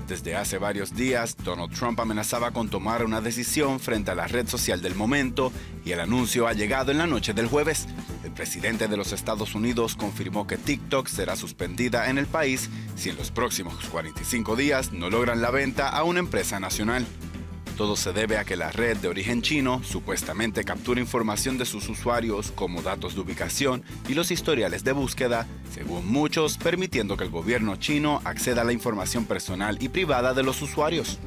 Desde hace varios días, Donald Trump amenazaba con tomar una decisión frente a la red social del momento y el anuncio ha llegado en la noche del jueves. El presidente de los Estados Unidos confirmó que TikTok será suspendida en el país si en los próximos 45 días no logran la venta a una empresa nacional. Todo se debe a que la red de origen chino supuestamente captura información de sus usuarios como datos de ubicación y los historiales de búsqueda, según muchos, permitiendo que el gobierno chino acceda a la información personal y privada de los usuarios.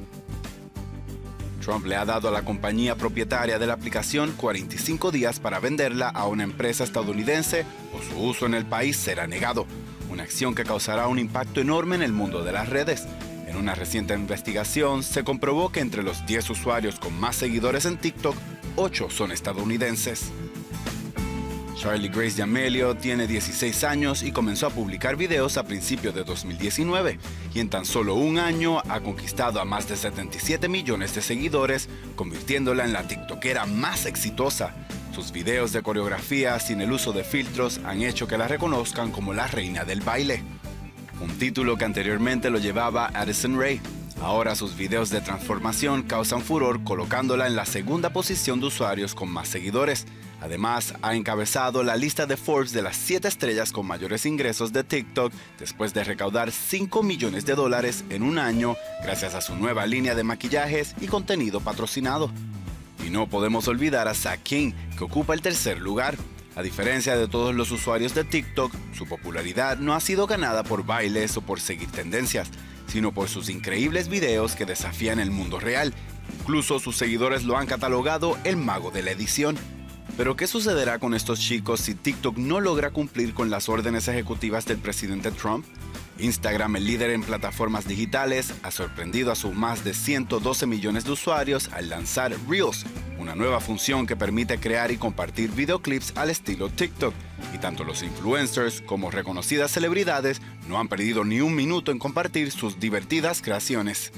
Trump le ha dado a la compañía propietaria de la aplicación 45 días para venderla a una empresa estadounidense o su uso en el país será negado, una acción que causará un impacto enorme en el mundo de las redes. En una reciente investigación se comprobó que entre los 10 usuarios con más seguidores en TikTok, 8 son estadounidenses. Charlie Grace D'Amelio tiene 16 años y comenzó a publicar videos a principios de 2019 y en tan solo un año ha conquistado a más de 77 millones de seguidores, convirtiéndola en la tiktokera más exitosa. Sus videos de coreografía sin el uso de filtros han hecho que la reconozcan como la reina del baile, un título que anteriormente lo llevaba Addison Rae. Ahora sus videos de transformación causan furor colocándola en la segunda posición de usuarios con más seguidores. Además, ha encabezado la lista de Forbes de las 7 estrellas con mayores ingresos de TikTok después de recaudar $5 millones en un año gracias a su nueva línea de maquillajes y contenido patrocinado. Y no podemos olvidar a Zach King, que ocupa el tercer lugar. A diferencia de todos los usuarios de TikTok, su popularidad no ha sido ganada por bailes o por seguir tendencias, sino por sus increíbles videos que desafían el mundo real. Incluso sus seguidores lo han catalogado el mago de la edición. Pero ¿qué sucederá con estos chicos si TikTok no logra cumplir con las órdenes ejecutivas del presidente Trump? Instagram, el líder en plataformas digitales, ha sorprendido a sus más de 112 millones de usuarios al lanzar Reels, una nueva función que permite crear y compartir videoclips al estilo TikTok. Y tanto los influencers como reconocidas celebridades no han perdido ni un minuto en compartir sus divertidas creaciones.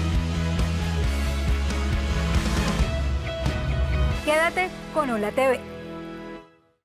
Quédate con Hola TV.